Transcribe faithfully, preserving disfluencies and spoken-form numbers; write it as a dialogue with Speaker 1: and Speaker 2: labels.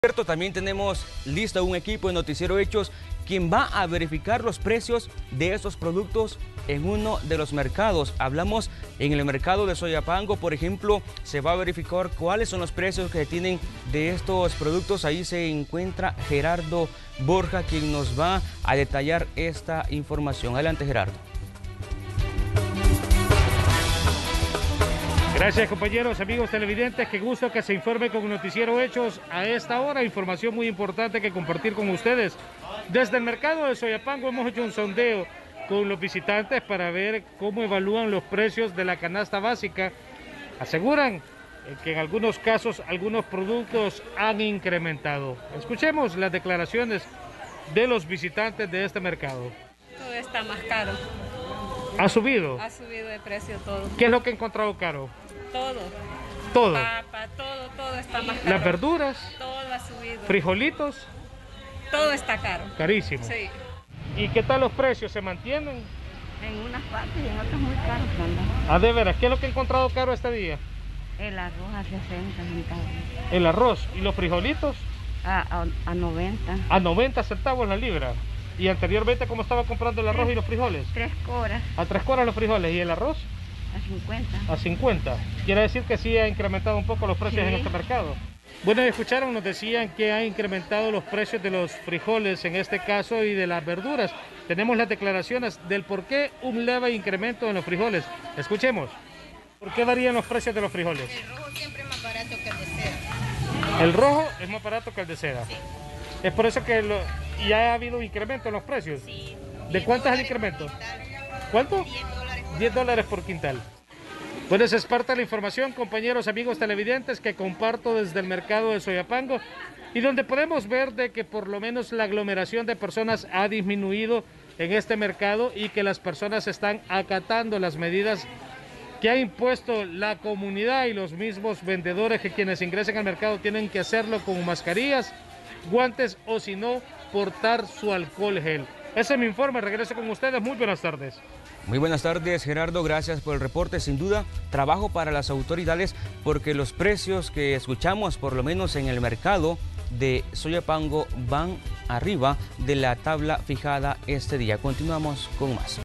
Speaker 1: Cierto, también tenemos listo un equipo de Noticiero Hechos quien va a verificar los precios de estos productos en uno de los mercados. Hablamos en el mercado de Soyapango, por ejemplo, se va a verificar cuáles son los precios que tienen de estos productos. Ahí se encuentra Gerardo Borja, quien nos va a detallar esta información. Adelante, Gerardo.
Speaker 2: Gracias, compañeros, amigos televidentes, qué gusto que se informe con Noticiero Hechos a esta hora. Información muy importante que compartir con ustedes. Desde el mercado de Soyapango hemos hecho un sondeo con los visitantes para ver cómo evalúan los precios de la canasta básica. Aseguran que en algunos casos algunos productos han incrementado. Escuchemos las declaraciones de los visitantes de este mercado.
Speaker 3: Todo está más caro.
Speaker 2: ¿Ha subido?
Speaker 3: Ha subido de precio todo.
Speaker 2: ¿Qué es lo que ha encontrado caro?
Speaker 3: Todo.
Speaker 2: Todo.
Speaker 3: Papa, todo, todo está más caro.
Speaker 2: Las verduras.
Speaker 3: Todo ha subido.
Speaker 2: Frijolitos.
Speaker 3: Todo está caro.
Speaker 2: Carísimo.
Speaker 3: Sí.
Speaker 2: ¿Y qué tal los precios? ¿Se mantienen?
Speaker 4: En unas partes y en otras muy caros, ¿verdad?
Speaker 2: Ah, de veras, ¿qué es lo que ha encontrado caro este día?
Speaker 4: El arroz a sesenta centavos.
Speaker 2: El arroz y los frijolitos
Speaker 4: A, a, a noventa.
Speaker 2: a noventa centavos la libra. ¿Y anteriormente cómo estaba comprando el arroz y los frijoles?
Speaker 4: Tres coras
Speaker 2: A tres coras los frijoles. ¿Y el arroz?
Speaker 4: a cincuenta.
Speaker 2: A cincuenta. Quiere decir que sí ha incrementado un poco los precios
Speaker 4: Sí.
Speaker 2: en este mercado. Bueno, escucharon, nos decían que ha incrementado los precios de los frijoles en este caso y de las verduras. Tenemos las declaraciones del por qué un leve incremento en los frijoles. Escuchemos. ¿Por qué varían los precios de los frijoles?
Speaker 5: El rojo siempre es más barato que el de seda.
Speaker 2: El rojo es más barato que el de seda.
Speaker 5: Sí.
Speaker 2: Es por eso que lo, ya ha habido un incremento en los precios.
Speaker 5: Sí.
Speaker 2: ¿De
Speaker 5: diez
Speaker 2: cuánto es el
Speaker 5: dólares por
Speaker 2: incremento?
Speaker 5: quintal.
Speaker 2: ¿Cuánto?
Speaker 5: diez dólares por
Speaker 2: diez dólares por quintal. Bueno, esa es parte de la información, compañeros, amigos televidentes, que comparto desde el mercado de Soyapango y donde podemos ver de que por lo menos la aglomeración de personas ha disminuido en este mercado y que las personas están acatando las medidas que ha impuesto la comunidad y los mismos vendedores, que quienes ingresen al mercado tienen que hacerlo con mascarillas, guantes o si no, portar su alcohol gel. Ese es mi informe, regreso con ustedes, muy buenas tardes.
Speaker 1: Muy buenas tardes, Gerardo, gracias por el reporte. Sin duda, trabajo para las autoridades porque los precios que escuchamos, por lo menos en el mercado de Soyapango, van arriba de la tabla fijada este día. Continuamos con más.